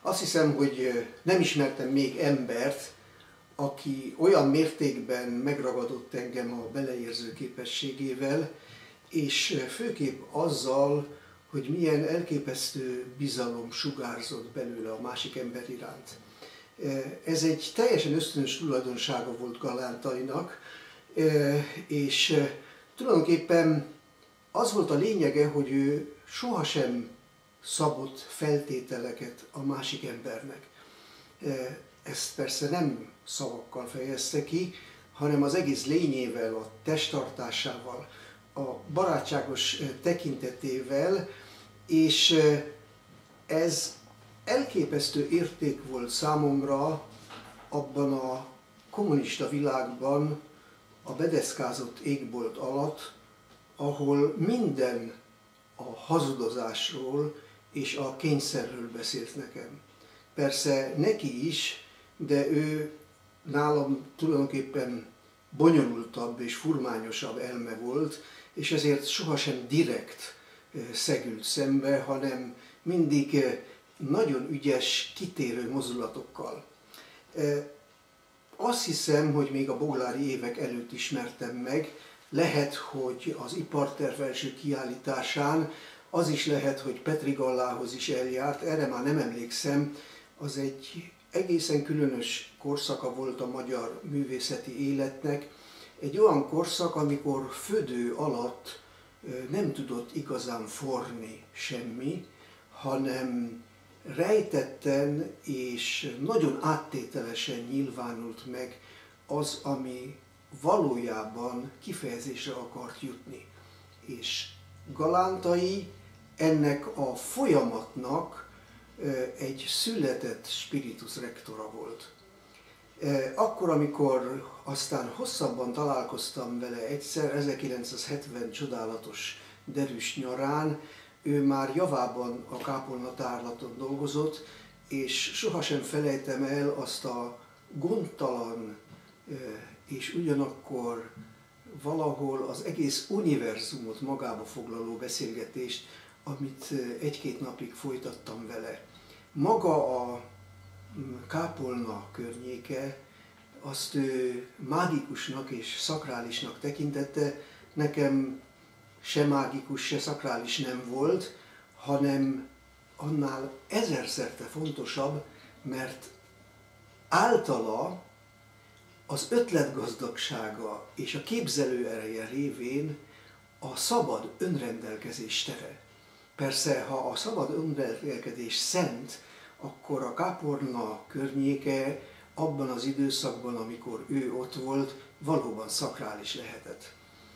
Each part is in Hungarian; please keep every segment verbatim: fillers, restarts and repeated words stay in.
Azt hiszem, hogy nem ismertem még embert, aki olyan mértékben megragadott engem a beleérző képességével, és főképp azzal, hogy milyen elképesztő bizalom sugárzott belőle a másik ember iránt. Ez egy teljesen ösztönös tulajdonsága volt Galántainak, és tulajdonképpen az volt a lényege, hogy ő sohasem szabott feltételeket a másik embernek. Ezt persze nem szavakkal fejezte ki, hanem az egész lényével, a testtartásával, a barátságos tekintetével, és ez elképesztő érték volt számomra abban a kommunista világban, a bedeszkázott égbolt alatt, ahol minden a hazudozásról és a kényszerről beszélt nekem. Persze neki is, de ő nálam tulajdonképpen bonyolultabb és furmányosabb elme volt, és ezért sohasem direkt szegült szembe, hanem mindig nagyon ügyes, kitérő mozdulatokkal. Azt hiszem, hogy még a boglári évek előtt ismertem meg, lehet, hogy az iparterv első kiállításán, az is lehet, hogy Petry Gallához is eljárt, erre már nem emlékszem, az egy egészen különös korszaka volt a magyar művészeti életnek. Egy olyan korszak, amikor födő alatt nem tudott igazán forni semmi, hanem rejtetten és nagyon áttételesen nyilvánult meg az, ami valójában kifejezésre akart jutni. És Galántai ennek a folyamatnak egy született spiritus rectora volt. Akkor, amikor aztán hosszabban találkoztam vele egyszer, ezerkilencszázhetven csodálatos derűs nyarán, ő már javában a kápolnatárlaton dolgozott, és sohasem felejtem el azt a gondtalan és ugyanakkor valahol az egész univerzumot magába foglaló beszélgetést, amit egy-két napig folytattam vele. Maga a kápolna környéke, azt ő mágikusnak és szakrálisnak tekintette, nekem se mágikus, se szakrális nem volt, hanem annál ezerszerte fontosabb, mert általa az ötletgazdagsága és a képzelőereje révén a szabad önrendelkezés tere. Persze, ha a szabad önrendelkezés szent, akkor a kápolna környéke abban az időszakban, amikor ő ott volt, valóban szakrális lehetett.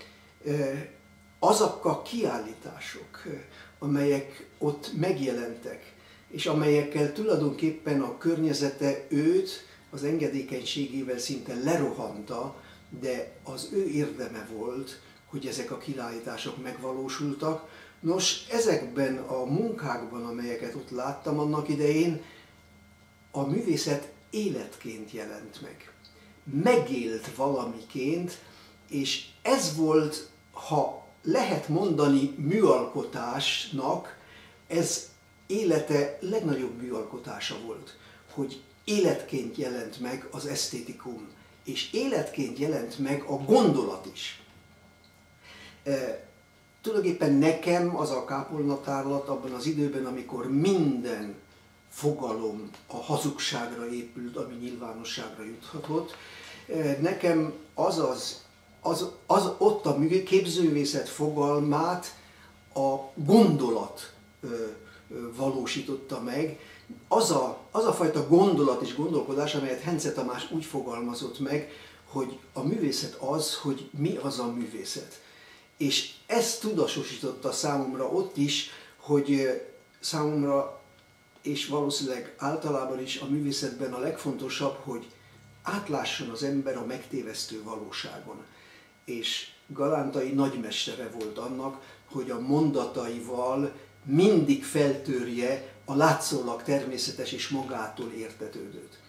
Azok a kiállítások, amelyek ott megjelentek, és amelyekkel tulajdonképpen a környezete őt az engedékenységével szinte lerohanta, de az ő érdeme volt, hogy ezek a kiállítások megvalósultak. Nos, ezekben a munkákban, amelyeket ott láttam annak idején, a művészet életként jelent meg. Megélt valamiként, és ez volt, ha lehet mondani műalkotásnak, ez élete legnagyobb műalkotása volt, hogy életként jelent meg az esztétikum, és életként jelent meg a gondolat is. E, tulajdonképpen nekem az a kápolnatárlat abban az időben, amikor minden fogalom a hazugságra épült, ami nyilvánosságra juthatott, e, nekem az, az, az, az ott a képzőművészet fogalmát a gondolat ö, ö, valósította meg, Az a, az a fajta gondolat és gondolkodás, amelyet Hence Tamás úgy fogalmazott meg, hogy a művészet az, hogy mi az a művészet. És ezt tudatosította számomra ott is, hogy számomra, és valószínűleg általában is a művészetben a legfontosabb, hogy átlásson az ember a megtévesztő valóságon. És Galántai nagymestere volt annak, hogy a mondataival mindig feltörje a látszólag természetes és magától értetődőt.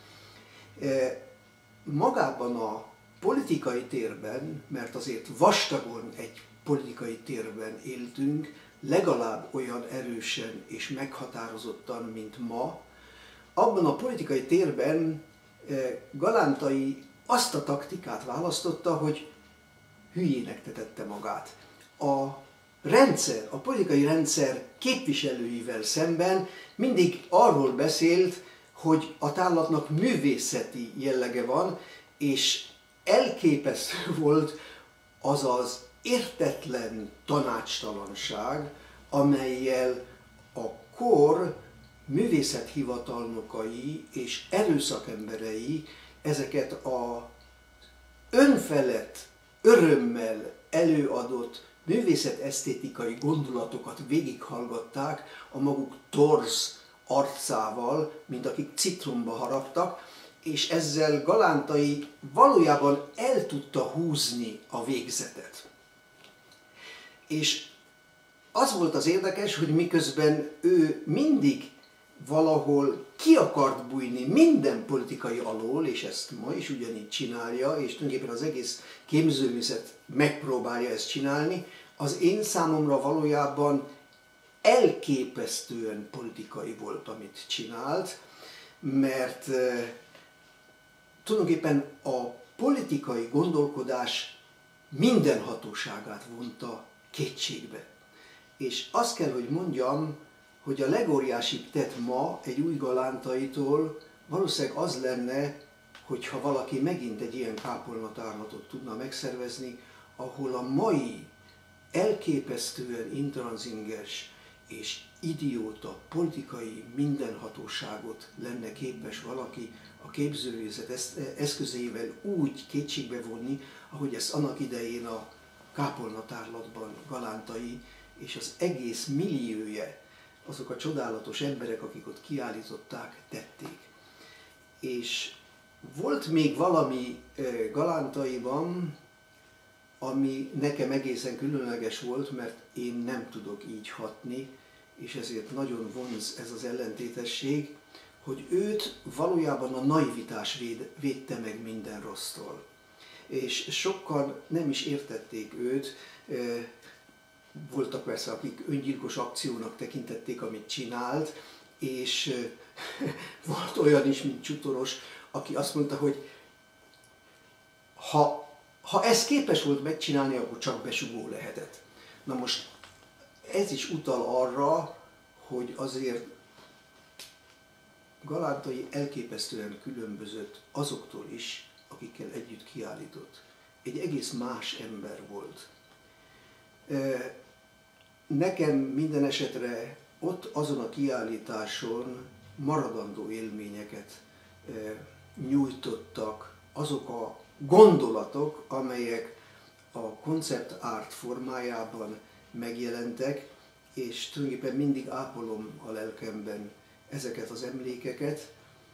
Magában a politikai térben, mert azért vastagon egy politikai térben éltünk, legalább olyan erősen és meghatározottan, mint ma, abban a politikai térben Galántai azt a taktikát választotta, hogy hülyének tetette magát. A rendszer, a politikai rendszer képviselőivel szemben mindig arról beszélt, hogy a tárlatnak művészeti jellege van, és elképesztő volt az az értetlen tanácstalanság, amellyel a kor művészethivatalnokai és erőszakemberei ezeket a önfelett örömmel előadott művészetesztétikai gondolatokat végighallgatták a maguk torz arcával, mint akik citromba haraptak, és ezzel Galántai valójában el tudta húzni a végzetet. És az volt az érdekes, hogy miközben ő mindig valahol ki akart bújni minden politikai alól, és ezt ma is ugyanígy csinálja, és tulajdonképpen az egész képzőművészet megpróbálja ezt csinálni, az én számomra valójában elképesztően politikai volt, amit csinált, mert e, tulajdonképpen a politikai gondolkodás minden hatóságát vonta kétségbe. És azt kell, hogy mondjam, hogy a legóriásibb tett ma egy új Galántaitól valószínűleg az lenne, hogyha valaki megint egy ilyen kápolnatárlatot tudna megszervezni, ahol a mai elképesztően intranszingens és idióta politikai mindenhatóságot lenne képes valaki a képzőművészet eszközeivel úgy kétségbe vonni, ahogy ezt annak idején a kápolnatárlatban Galántai és az egész millióje, azok a csodálatos emberek, akik ott kiállították, tették. És volt még valami Galántaiban, ami nekem egészen különleges volt, mert én nem tudok így hatni, és ezért nagyon vonz ez az ellentétesség, hogy őt valójában a naivitás véd, védte meg minden rossztól. És sokan nem is értették őt, voltak persze, akik öngyilkos akciónak tekintették, amit csinált, és volt olyan is, mint Csutoros, aki azt mondta, hogy ha, ha ez képes volt megcsinálni, akkor csak besugó lehetett. Na most ez is utal arra, hogy azért Galántai elképesztően különbözött azoktól is, akikkel együtt kiállított. Egy egész más ember volt. Nekem minden esetre ott azon a kiállításon maradandó élményeket nyújtottak azok a gondolatok, amelyek a concept art formájában megjelentek, és tulajdonképpen mindig ápolom a lelkemben ezeket az emlékeket.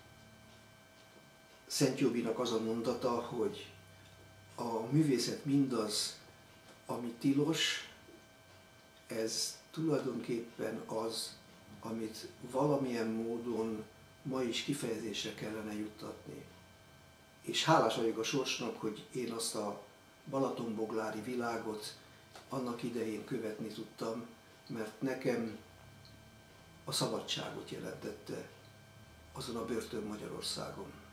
Szent Jobbik az a mondata, hogy a művészet mindaz, ami tilos, ez tulajdonképpen az, amit valamilyen módon ma is kifejezésre kellene juttatni. És hálás vagyok a sorsnak, hogy én azt a balatonboglári világot annak idején követni tudtam, mert nekem a szabadságot jelentette azon a börtön Magyarországon.